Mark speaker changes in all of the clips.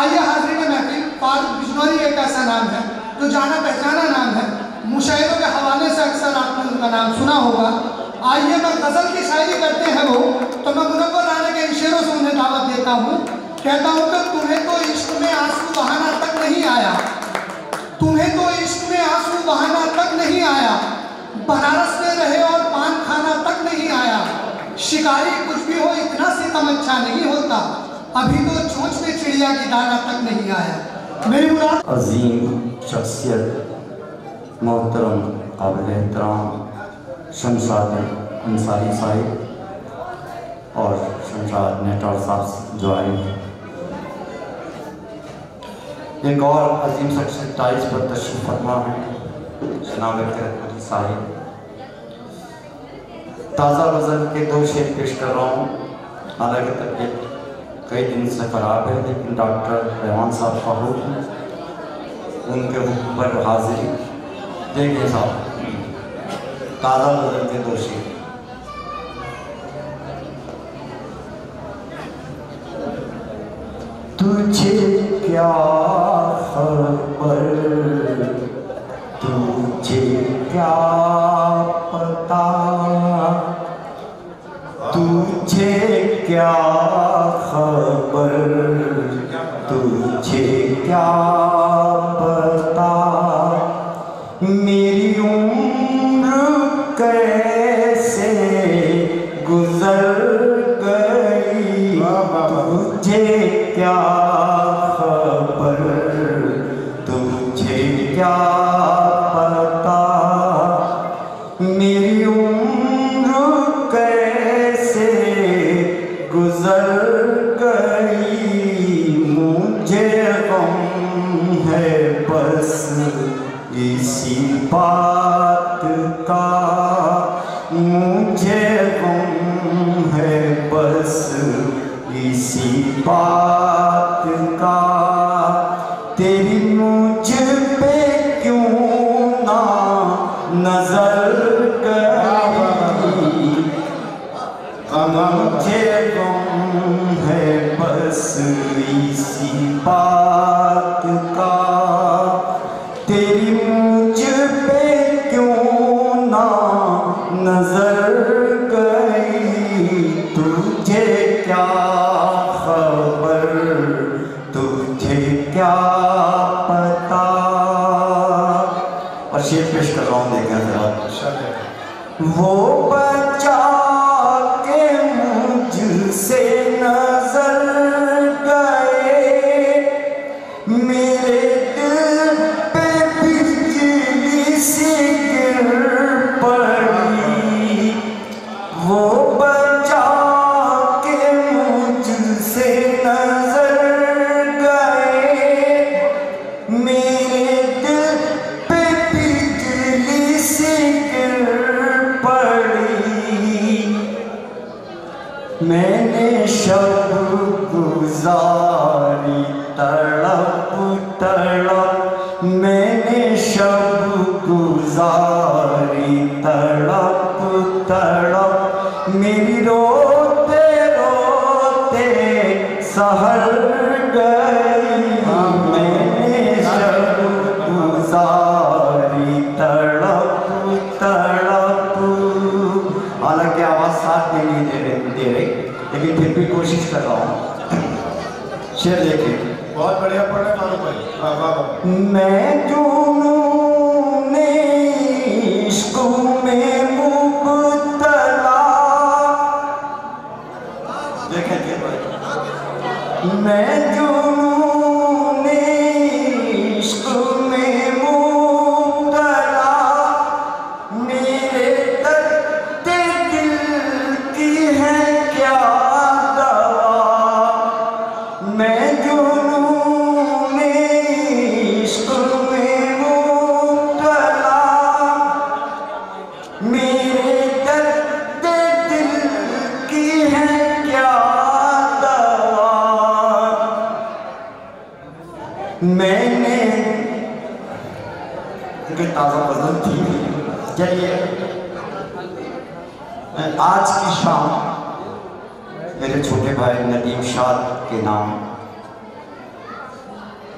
Speaker 1: आइए हाज़रीन महफिल, फारूक बिजनौरी एक ऐसा नाम है जो जाना पहचाना नाम है। मुशायरों के हवाले से अक्सर आपने उनका नाम सुना होगा। आइए मैं गज़ल की शायरी करते हैं वो, तो मैं मुनव्वर राना के इन शेरों से उन्हें दावत देता हूँ। कहता हूँ कि तुम्हें तो इश्क में आंसू बहाना तक नहीं आया, तुम्हें तो इश्क में आंसू बहाना तक नहीं आया, बनारस में रहे और पान खाना तक नहीं आया। शिकारी कुछ भी हो इतना सितम अच्छा नहीं होता, अभी तो चोंच में चिड़िया की दाना तक नहीं आया। मेरी मुराद
Speaker 2: अजीम शख्सियत मोहतरम काबिल एहतराम शमशाद अंसारी साहिब और शमशाद नेटवर साहब जो आए, एक और अजीम शख्सियत टाइज पर तशरीफ फरमा है जनाब किरतपुरी साहिब। ताज़ा गज़ल के 2 शेर पेश कर रहा हूँ। हालांकि तबीयत कई दिन से ख़राब है, लेकिन डॉक्टर रहमान साहब का हुक्म, उनके हुक्म पर हाजिरी। देखिए साहब, ताज़ा गज़ल के 2 शेर। तुझे क्या खबर, तुझे क्या पता, तुझे क्या खबर, तुझे क्या पता, मेरी उम्र कैसे गुजर गई, तुझे क्या खबर, तुझे क्या पता, मेरी उम्र कैसे गुजर गई। मुझे गम है बस इसी बात का, मुझे गम है बस इसी बात का, तेरी मुझ पे क्यों ना नजर गई। मुझे गम है बस इसी बात का, तेरी मुझ पे क्यों ना नजर गई। तुझे क्या खबर, तुझे क्या पता। और शेर पेश कर रहा हूँ, देखें जरा। वो बचा के मुझसे नजर गए, मेरे दिल पे बिजली सी गिर पड़ी। वो बचा के मुझसे नजर गए, मेरे दिल पे बिजली सी गिर पड़ी। मैंने शब गुजारी तड़प तड़प, मैंने शब गुजारी तड़प तड़प, मेरी रोते रोते सहर गई। मैंने शब गुजारी तड़प तड़प। हालांकि आवाज़ साथ में नहीं दे रही, लेकिन फिर भी कोशिश कर रहा हूँ। शेर देखिए,
Speaker 3: बहुत बढ़िया पढ़े फारूक भाई।
Speaker 2: मैं जुनूने इश्क में मुब्तला, देखें मैं जुनूने इश्क में मुब्तला, मेरे दर्द दिल की है क्या दवा। मैं जुनूने इश्क में मुब्तला, मेरे दर्द दिल की है क्या दवा। मैंने क्योंकि ताज़ा गज़ल थी। चलिए, आज की शाम मेरे छोटे भाई नदीम शाद के नाम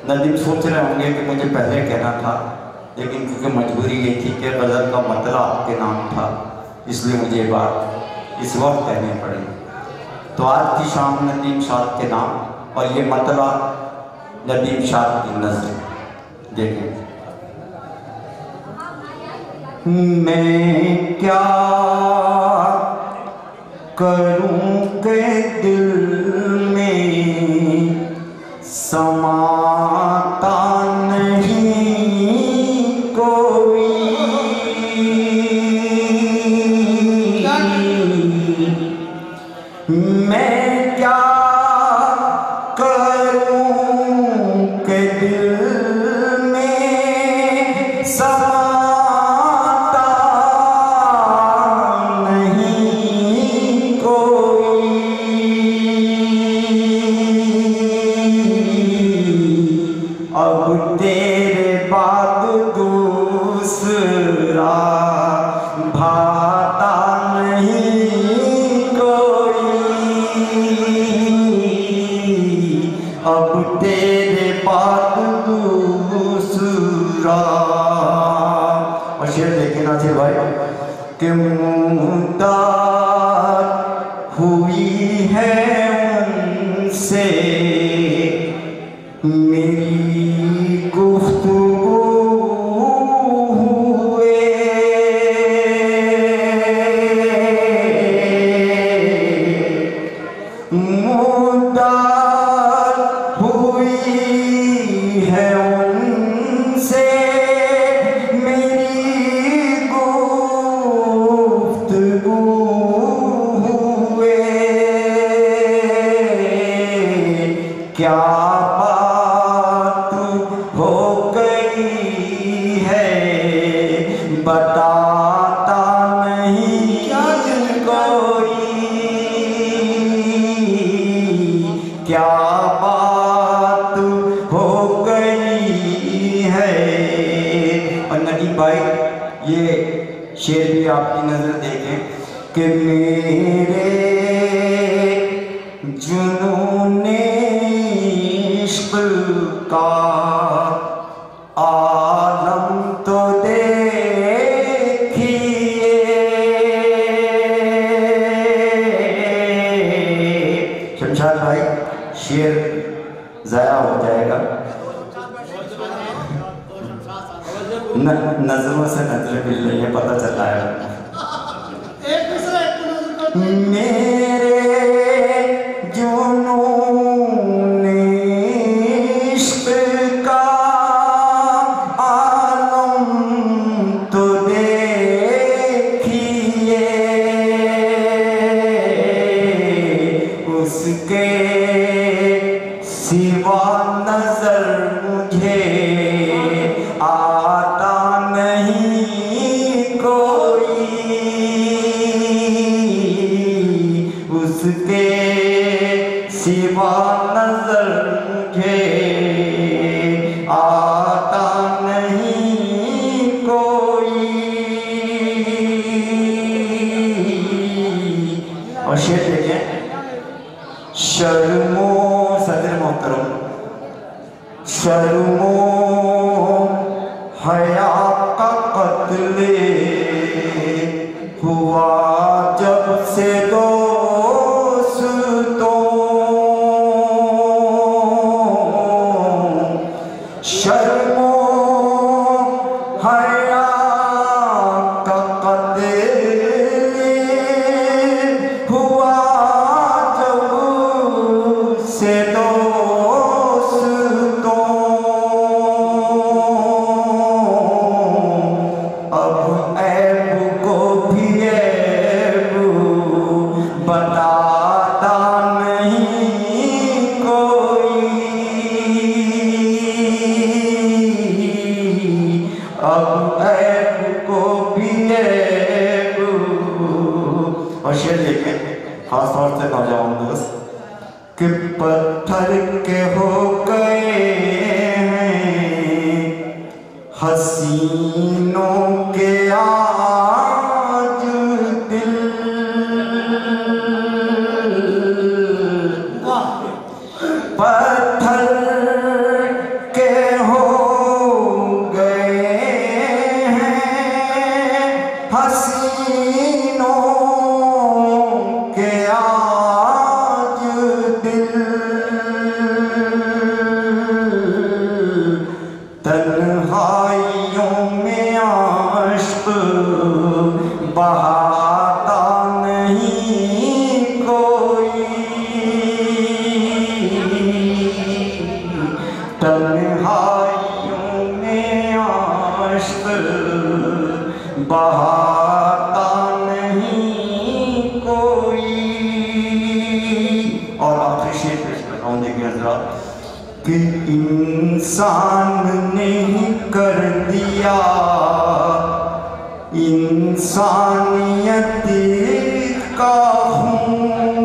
Speaker 2: नदीम सोच रहे होंगे कि मुझे पहले कहना था, लेकिन क्योंकि मजबूरी ये थी कि गज़ल का मतलब आपके नाम था, इसलिए मुझे ये बात इस वक्त कहनी पड़ी। तो आज की शाम नदीम शाद के नाम और ये मतलब नदीम शाद की नज़र। देखें, मैं क्या करूं के दिल में समाता नहीं कोई, मैं क्या करूं के दिल में समाता नहीं कोई, अब तेरे बाद दूसरा भाता नहीं कोई, अब तेरे बाद दूसरा। और शेर देखे नासिर भाई कि मुद्दा हुई है उनसे मेरी गुफ्तगू हुए, मुद्दा हुई है उनसे मेरी गुफ्तगू हुए, क्या बात हो गई है बताता नहीं कोई, क्या बात हो गई है। और नदीम भाई ये शेर भी आपकी नजर देखें कि मेरे जुनूने इश्क का आलम तो देखिए, शमशाद भाई शेर ज़ाया हो जाएगा, नजरों से नजरें मिल रही है, पता चल रहा है। मेरे जुनूने इश्क का आलम तो देखिए, उसके सिवा नजर मुझे आता नहीं कोई, उसके सिवा नजर मुझे आता नहीं कोई। और शेर देखें, शर्मो सदर मोहतरम, शर्मो हया का कत्ले हुआ जब से दोस्तों, शर्मो हया का कत्ले हुआ जब से दोस्तों, अब ऐब को भी ऐब बताता नहीं कोई, अब ऐब को भी ऐब। और शेर देखें खास तौर से नौजवान दोस्त कि पत्थर के हो गए हैं हसीनों के आज दिल, पत्थर के तन्हाइयों में आश्क बहाता नहीं कोई, तन्हाइयों में आश्क बहाता नहीं कोई। और आखिरी शेर पेश कर रहा हूँ, देखिए जरा, कि इंसान ने कर दिया इंसानियत का खून,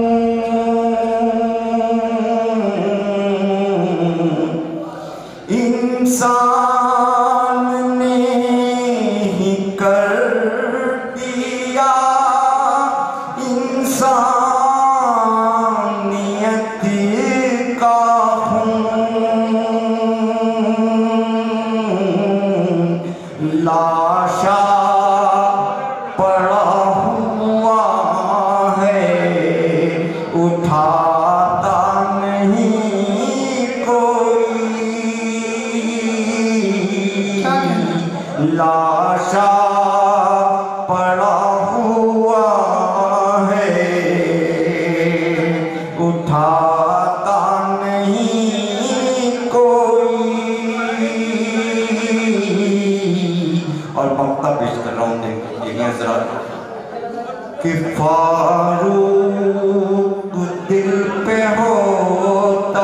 Speaker 2: इंसान ने ही कर दिया इंसानियत का लाशा पड़ा हुआ है, उठाता नहीं कोई, लाशा पड़ा हुआ है, उठाता नहीं कोई। और मक्ता पेश कर रहा हूँ, देखिए जरा, कि फारूक दिल पे होता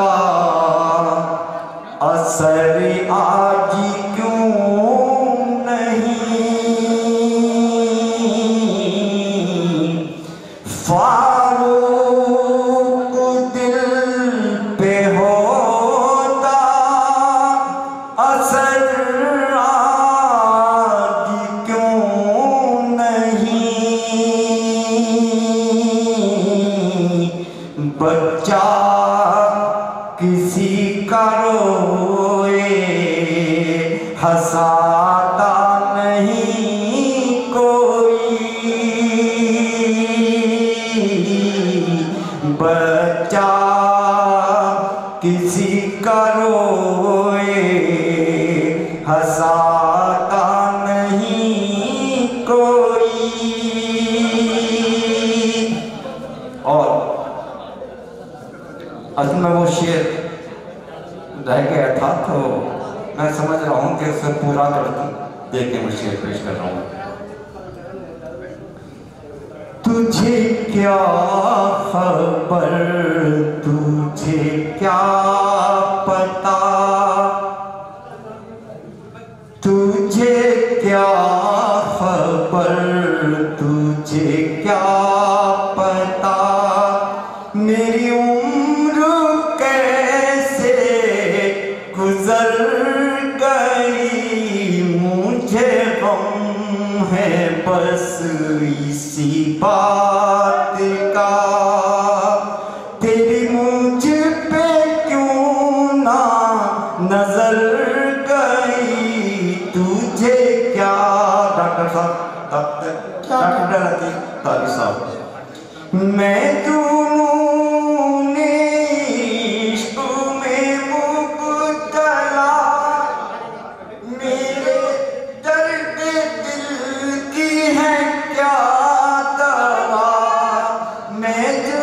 Speaker 2: असर आज क्यों नहीं, फारूक दिल पे होता असर बच्चा किसी का रोए हंसाता नहीं कोई, बच्चा किसी का रोए हंसाता नहीं कोई। और असल में वो शेर रह गया था, तो मैं समझ रहा हूँ कि उसे पूरा कर दूँ। देखिए मैं शेर पेश कर रहा हूँ। तुझे क्या खबर, तुझे क्या पता, तुझे क्या खबर, तुझे क्या पता, मेरी उम्र कैसे गुजर गई, मुझे गम है बस इसी बात का, तेरी मुझ पे क्यों ना नजर गई, तुझे क्या। डॉक्टर साहब, डॉक्टर तारी साहब, मैं जुनूने इश्क में मुब्तला, मेरे दर्द दिल की है क्या दवा, मैं जो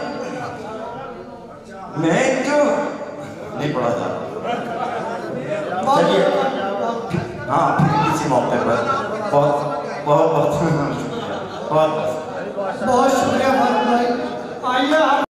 Speaker 2: नहीं पढ़ा था। चलिए, हाँ, फिर किसी मौके पर बहुत बहुत बहुत
Speaker 1: बहुत शुक्रिया फारूक भाई। आइए